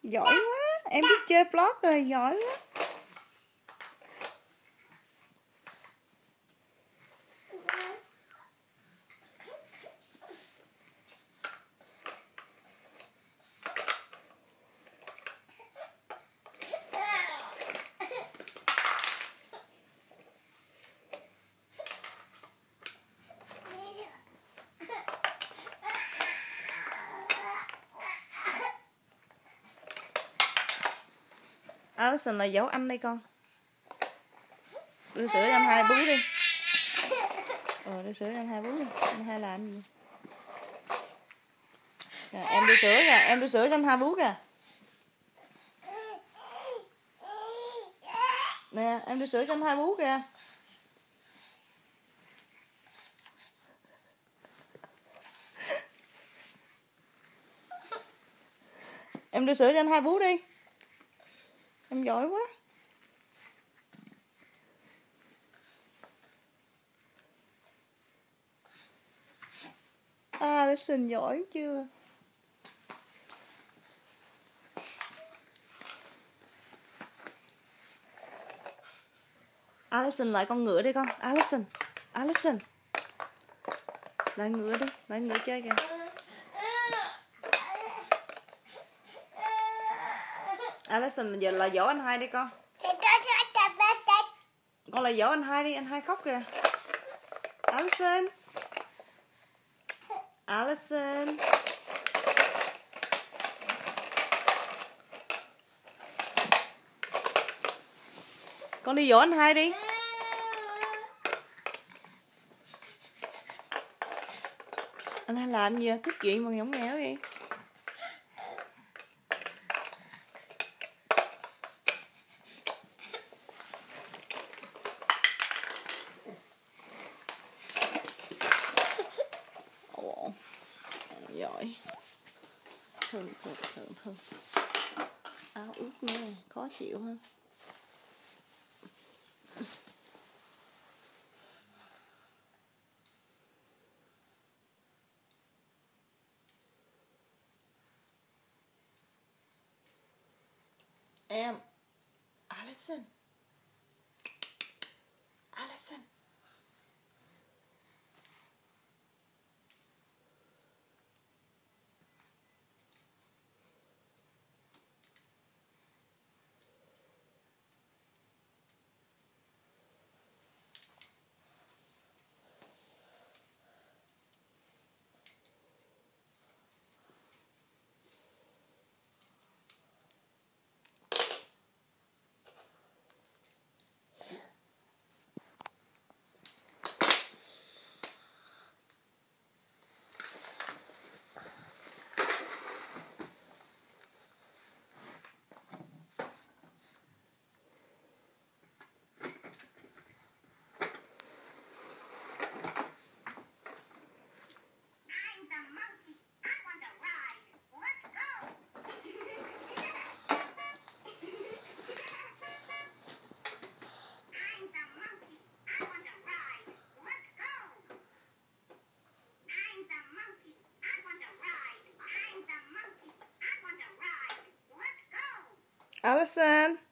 Giỏi quá, em biết chơi vlog rồi, giỏi quá. Allison là giấu anh đây con. Đưa sữa cho anh hai bú đi. Đưa sữa cho anh hai bú đi. Anh hai làm gì? Rồi, em đưa sữa kìa, em đưa sữa cho anh hai bú kìa. Nè, em đưa sữa cho anh hai bú kìa. Em đưa sữa cho anh hai bú đi. Em giỏi quá. Allison giỏi chưa? Allison lại con ngựa đi con. Allison. Allison. Lại ngựa đi. Lại ngựa chơi kìa. Allison giờ là dỗ anh hai đi con. Con là dỗ anh hai đi. Anh hai khóc kìa. Allison. Allison. Con đi dỗ anh hai đi. Anh hai làm gì? Thích chuyện mà nhõng nhẽo đi. Ồ, giỏi. Thương. Áo ướt nữa này, khó chịu ha. Em. Allison. Allison. Allison.